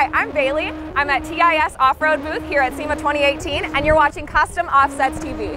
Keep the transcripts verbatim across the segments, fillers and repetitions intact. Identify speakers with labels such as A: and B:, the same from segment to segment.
A: Hi, I'm Bailey. I'm at T I S Off-Road booth here at SEMA twenty eighteen, and you're watching Custom Offsets T V.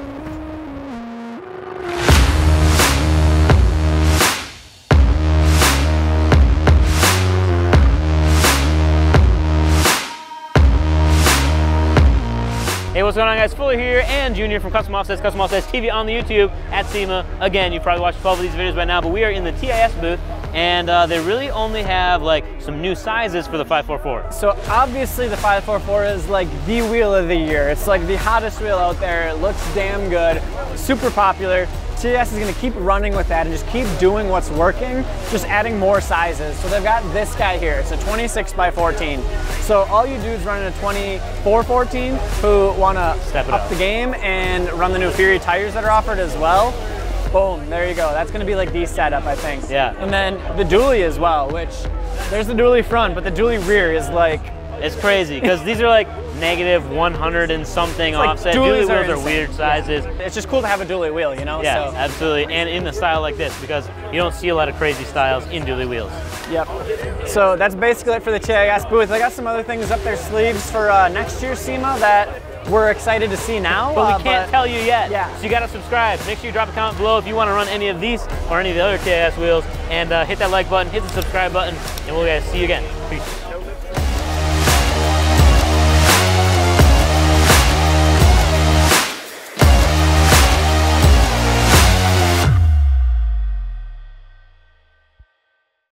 B: Hey, what's going on, guys? Fuller here and Junior from Custom Offsets, Custom Offsets T V on the YouTube at SEMA. Again, you've probably watched twelve of these videos by now, but we are in the T I S booth, and uh, they really only have like some new sizes for the five forty-four.
C: So obviously the five forty-four is like the wheel of the year. It's like the hottest wheel out there. It looks damn good, super popular. T I S is going to keep running with that and just keep doing what's working, just adding more sizes. So they've got this guy here. It's a twenty-six by fourteen. So all you dudes running a twenty-four fourteen who want to
B: Step it
C: up
B: up
C: the game and run the new Fury tires that are offered as well, boom, there you go. That's going to be like the setup, I think.
B: Yeah.
C: And then the dually as well, which there's the dually front, but the dually rear is like...
B: It's crazy, because these are like negative one hundred and something
C: like
B: offset.
C: dualies
B: Dually
C: are
B: wheels are
C: insane.
B: weird sizes.
C: Yeah. It's just cool to have a dually wheel, you know?
B: Yeah,
C: so.
B: absolutely. And in the style like this, because you don't see a lot of crazy styles in dually wheels.
C: Yep. So that's basically it for the T I S booth. I got some other things up their sleeves for uh, next year's SEMA that we're excited to see now.
B: But we
C: uh,
B: can't
C: but,
B: tell you yet.
C: Yeah.
B: So you gotta subscribe. Make sure you drop a comment below if you wanna run any of these or any of the other T I S wheels, and uh, hit that like button, hit the subscribe button, and we'll guys see you again. Peace.